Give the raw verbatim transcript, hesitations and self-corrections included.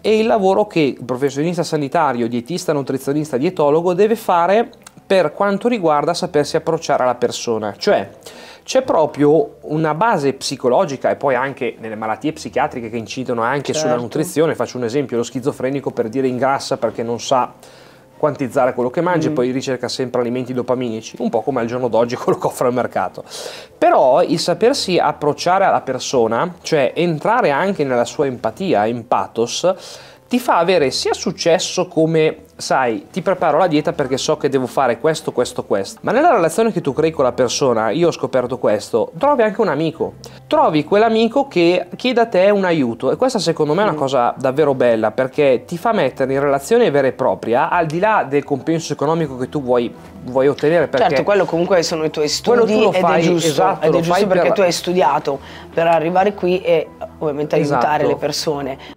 è il lavoro che il professionista sanitario, dietista, nutrizionista, dietologo deve fare per quanto riguarda sapersi approcciare alla persona. Cioè c'è proprio una base psicologica, e poi anche nelle malattie psichiatriche che incidono anche certo. sulla nutrizione. Faccio un esempio: lo schizofrenico, per dire, ingrassa perché non sa quantizzare quello che mangia, mm. e poi ricerca sempre alimenti dopaminici, un po' come al giorno d'oggi quello che offre al mercato. Però il sapersi approcciare alla persona, cioè entrare anche nella sua empatia, in pathos, ti fa avere sia successo come, sai, ti preparo la dieta perché so che devo fare questo, questo, questo. Ma nella relazione che tu crei con la persona, io ho scoperto questo, trovi anche un amico. Trovi quell'amico che chiede a te un aiuto, e questa secondo me è una cosa davvero bella, perché ti fa mettere in relazione vera e propria, al di là del compenso economico che tu vuoi, vuoi ottenere. Perché certo, quello comunque sono i tuoi studi ed fai, è giusto, esatto, ed è giusto perché per... tu hai studiato per arrivare qui e ovviamente aiutare esatto. le persone.